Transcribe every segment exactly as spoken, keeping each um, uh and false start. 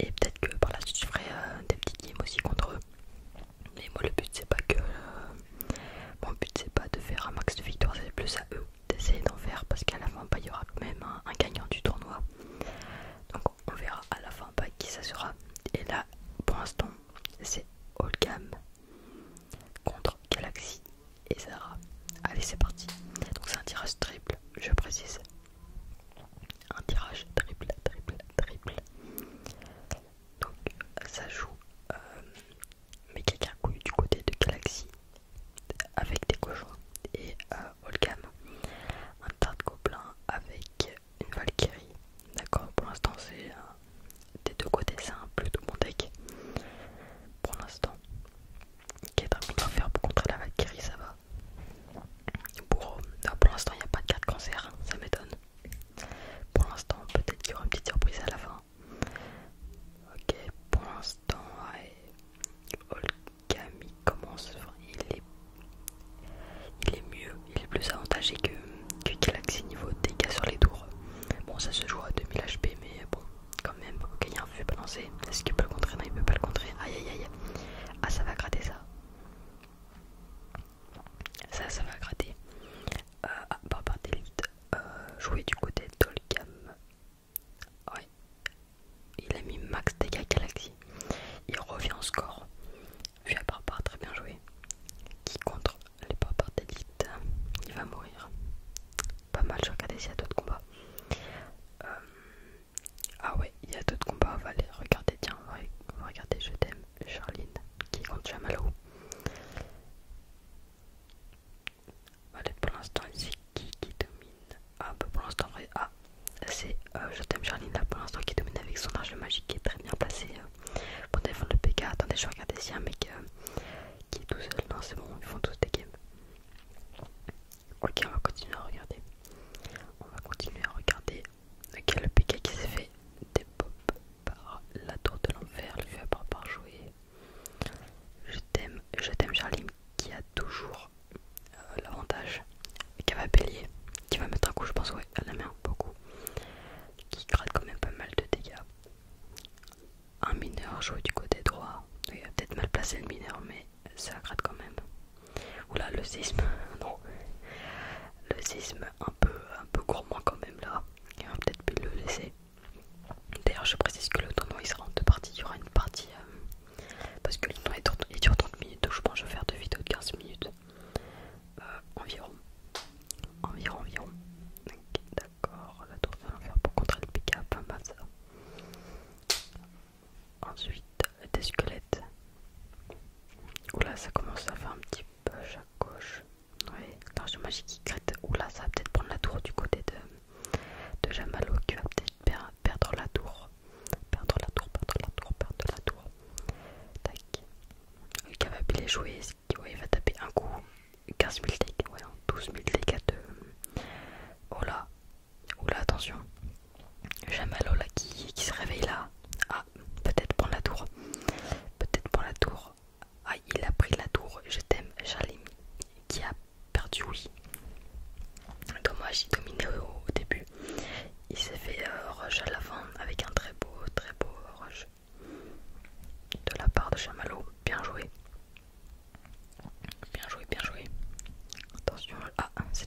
Et peut-être que par la suite je ferai euh, des petits games aussi contre eux. Mais moi le but c'est pas que... Euh, mon but c'est pas de faire un max de victoires, c'est plus à eux d'essayer d'en faire. Parce qu'à la fin bah, il y aura quand même un, un gagnant du tournoi. Donc on verra à la fin bah, qui ça sera. Et là pour l'instant c'est Holgam contre Galaxy et Zara. Allez c'est parti. Donc c'est un tirage triple, je précise. Un tirage triple, triple, triple. Donc ça joue euh, mais quelqu'un couille du côté de Galaxy avec des cochons et euh, Holgam un tas de gobelins avec une Valkyrie. D'accord, pour l'instant c'est euh, des deux côtés, c'est un plutôt bon deck. Pour l'instant, qui est très bon à faire pour contrer la Valkyrie, ça va. Pour, non, pour l'instant il n'y a pas de carte cancer, ça m'étonne. Pour l'instant peut-être qu'il y aura une petite surprise à la fin. Ok, pour l'instant, ouais, Holgam il commence, enfin, il est, il est mieux, il est plus avantagé que, que Galaxy niveau dégâts sur les tours. Bon ça se joue à deux mille H P mais bon quand même. Ok, il y a un feu balancé, est-ce qu'il peut le contrer? Non il peut pas le contrer, aïe aïe aïe. Ah ça va gratter ça. Ça ça va gratter. Euh, ah par part d'élite, euh, jouer du côté d'Holgam. Ouais, il a mis max dégâts Galaxy. Il revient en score. Vu à part part très bien joué. Qui contre les barbares d'élite, il va mourir. Pas mal, j'ai regardé s'il y a d'autres combats. Euh, ah ouais, il y a d'autres combats, on va aller regarder. Tiens, on va, on va regarder Je t'aime, Charline, qui est contre Jamalo. Allez, pour l'instant, ici, qui, qui domine? Ah, bah pour l'instant, vrai. Ah, c'est euh, Je t'aime, Charline, là, pour l'instant, qui domine avec son arche magique, qui est très bien placé euh, pour défendre le P K. Attendez, je vais regarder s'il y a un mec euh, qui est tout seul. Non, c'est bon, ils font tous des games. Ok, on va continuer à regarder. On va continuer à regarder. Ok, le P K qui s'est fait des pop par la tour de l'enfer, le fait par par jouer. Je t'aime, je t'aime Charlie qui a toujours euh, l'avantage. Qui va bélier, qui va mettre un coup, je pense, ouais, à la main, beaucoup. Qui gratte quand même pas mal de dégâts. Un mineur joué du côté droit. Il a peut-être mal placé le mineur, mais ça gratte quand même. Oula, le sisme, non. Le sisme un peu, un peu gourmand quand même là. Il va peut-être pu le laisser. D'ailleurs, je précise que le tournoi il sera en deux parties. Il y aura une partie euh, parce que le tournoi il dure trente minutes, donc je pense que je vais faire deux vidéos de quinze minutes euh, environ. Environ, environ. Okay, d'accord, la tour de l'enfer pour contrer le P K, pas mal ça. Ensuite, des squelettes. Oula, ça commence à faire un petit peu à gauche. Ouais, l'arche magique qui crête. Oula, ça va peut-être prendre la tour du côté de, de Jamalo qui va peut-être per perdre la tour. Perdre la tour, perdre la tour, perdre la tour. Tac. Le Cavapil est joué. Ouais, il va taper un coup. quinze mille dégâts. Ouais, douze mille dégâts de. Oh là. Oula, attention. Jamalo là qui, qui se réveille là. Ah, peut-être prendre la tour. Peut-être prendre la tour. Ah, il a pris la tour. Je t'aime, Charlie. Qui a perdu, oui. Dommage, il dominait au, au début. Il s'est fait euh, rush à la fin avec un très beau, très beau rush de la part de Chamallow. Bien joué. Bien joué, bien joué. Attention. Ah,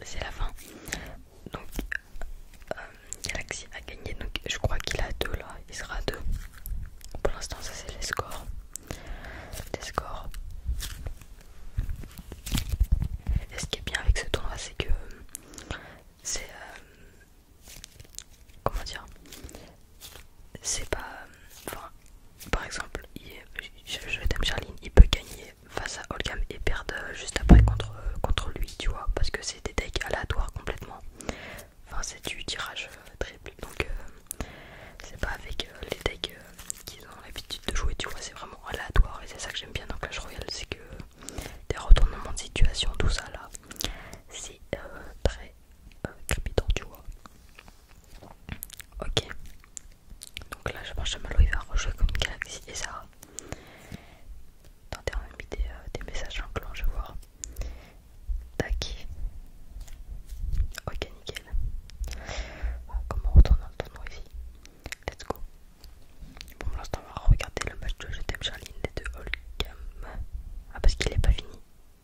c'est la fin. Donc euh, Galaxy a gagné, donc je crois qu'il a deux là, il sera à deux. Pour l'instant ça c'est les scores. Les scores. Et ce qui est bien avec ce tournoi c'est que c'est euh, comment dire, c'est pas enfin, par exemple il, je, je t'aime Charline, il peut gagner face à Olgam et perdre juste après contre, contre lui, tu vois, parce que c'est des decks aléatoires complètement, enfin c'est du tirage triple, donc euh, c'est pas avec euh, les decks euh, qu'ils ont l'habitude de jouer, tu vois, c'est vraiment aléatoire et c'est ça que j'aime bien dans Clash Royale, c'est que des retournements de situation, tout ça là, c'est euh, très euh, crépitant, tu vois. Ok, donc là je pense que Malo il va rejouer comme Galaxy et ça. Attendez, on a mis des, euh, des messages inclants, je vais voir. Tac. Ok, nickel. Comment on retourne dans le tournoi ici? Let's go. Bon, pour l'instant on va regarder le match de Je t'aime Charline et de Olgam. Ah, parce qu'il est pas fini.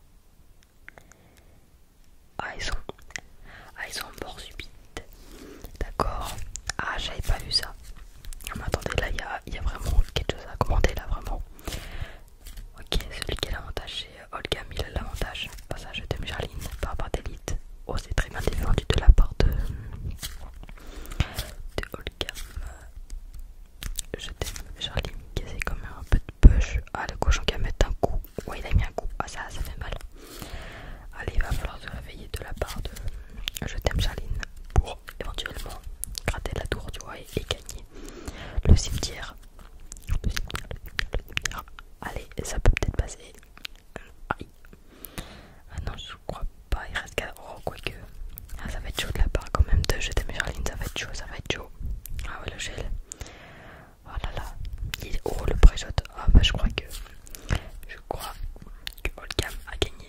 Ah, ils sont, ah, ils sont morts subite. D'accord. Ah, j'avais pas vu ça. Mais attendez, là il y a, y a vraiment quelque chose à commenter là, vraiment. Ok, celui qui a l'avantage c'est Olgam, il a l'avantage. Pas ça, Je t'aime Charline par rapport à d'élite. Oh, c'est très bien défendu de la part de, de Olgam. Je t'aime Charline qui essaie quand même un peu de push. Ah, le cochon qui va mettre un coup. Ouais, il a mis un coup. Ah, ça, ça fait mal. Allez, il va falloir se réveiller de la part de Je t'aime Charline pour éventuellement gratter la tour, tu vois, et, et gagner le cimetière. Le cimetière, le cimetière, le cimetière. Allez, ça peut peut-être passer. Aïe. Ah non, je crois pas. Il reste qu'à. Oh, quoique. Ah, ça va être chaud de la part quand même de Je t'aime Charline. Ça va être chaud, ça va être chaud. Ah ouais, le gel. Oh là là. Il est... Oh, le pré-shot. Ah bah, je crois que. Je crois que Olgam a gagné.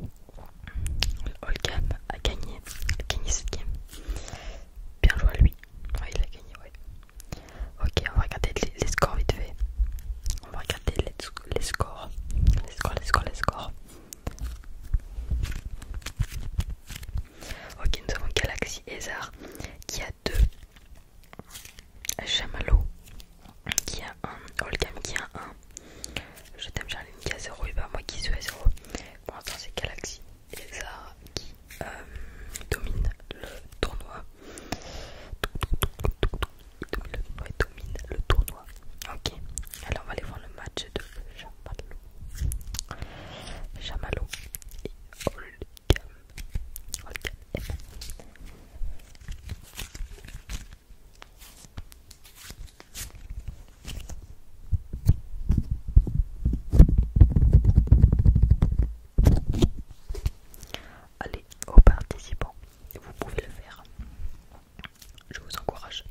Olgam a gagné. A gagné cette game. Bien joué à lui. Ouais, il a gagné, ouais. Ok, on va regarder les, les scores vite fait. On va regarder les, les scores. Les scores, les scores, les scores. Ok, nous avons Galaxy Ezar qui a deux. Chamallow qui a un. Olgam qui a un. Je t'aime Charline qui a zéro. Et bah moi qui suis à zéro. Pour l'instant c'est Galaxy Ezar qui euh, domine le tournoi. Il domine le tournoi. Ok, alors on va aller voir le match de Chamallow. Chamallow et Olgam. Olgam. Allez, aux participants, vous pouvez le faire. Je vous encourage.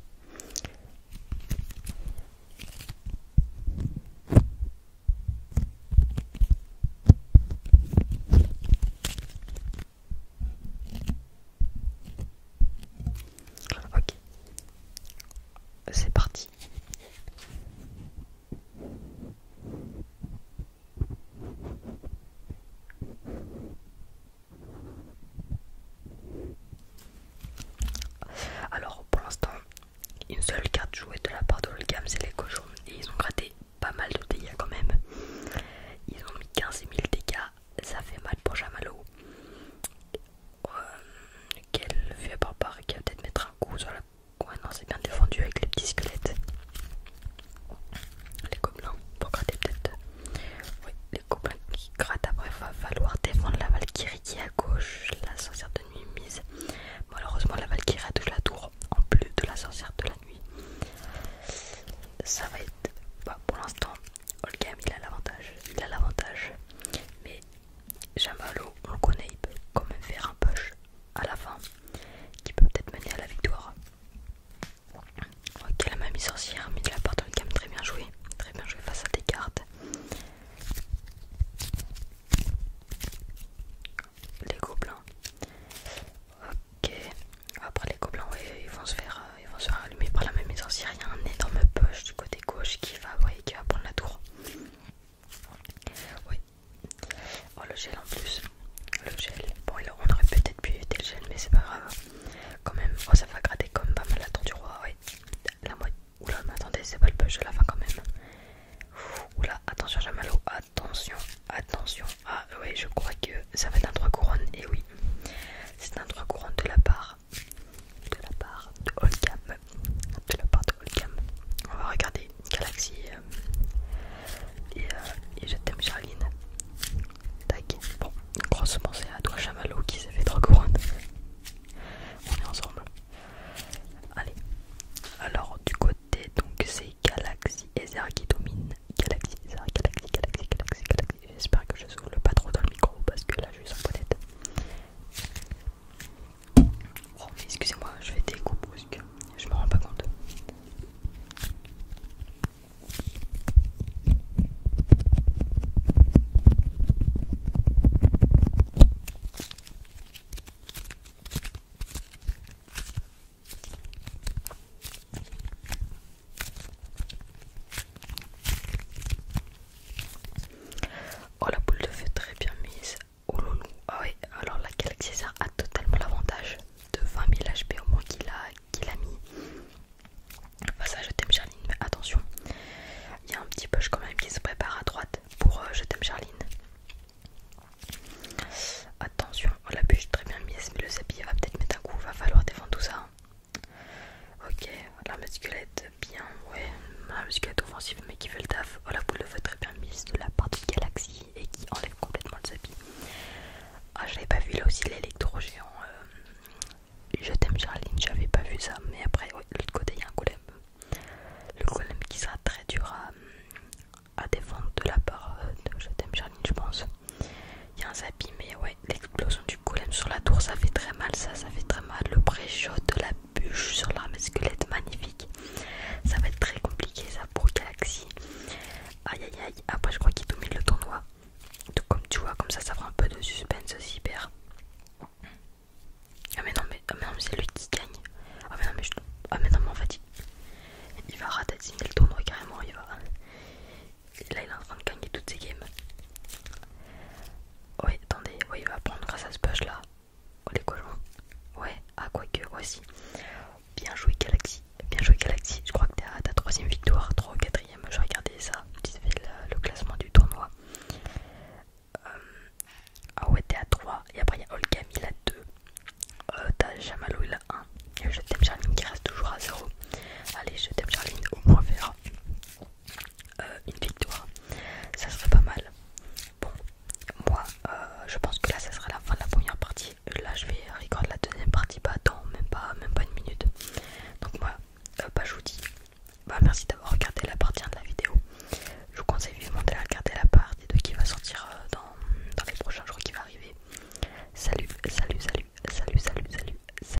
Ok, c'est parti. Alors pour l'instant, une seule carte jouée de la part de Olgam, c'est les cochons. Et ils ont gratté pas mal de dégâts quand même. Ils ont mis quinze mille dégâts. Ça fait mal pour Chamallow. Euh, quel vieux barbare qui va peut-être mettre un coup sur la... Ouais non, c'est bien défendu avec les petits squelettes. Les gobelins, pour gratter peut-être. Oui, les gobelins qui grattent. Après, il va falloir défendre la Valkyrie qui est à gauche. La sorcière de nuit mise. Malheureusement, la Valkyrie a touché la tour. En plus de la sorcière de la nuit. Ça va être... Bah, pour l'instant, Olgam il a l'avantage. Il a l'avantage. Mais Chamallow, on le connaît, il peut quand même faire un push à la fin qui peut peut-être mener à la victoire. Ok, la mamie sorcière, mais de la part d'Olgam, très bien joué. Très bien joué face à des cartes. Les gobelins. Ok. Après les gobelins, ouais, ils vont se faire, euh, ils vont se faire allumer par la mamie sorcière. Il y a un énorme push du côté gauche qui va, ouais, qui va prendre la tour. Oui. Oh, le gel en plus. Le gel. Bon, on aurait peut-être pu éviter le gel, mais celui-là aussi, l'électro-géant. Euh, je t'aime Charline, j'avais pas vu ça. Mais après, ouais, de l'autre côté, il y a un golem. Le golem qui sera très dur à, à défendre de la part de je t'aime Charline, je pense. Il y a un zappy, mais ouais, l'explosion du golem sur la tour, ça fait très mal. Ça, ça fait très mal. Le pré-shot de la bûche sur l'arme squelette, magnifique. Ça va être très compliqué ça pour Galaxy. Aïe aïe aïe. Après, je crois qu'il domine le tournoi. Donc, comme tu vois, comme ça, ça fera un peu de suspense.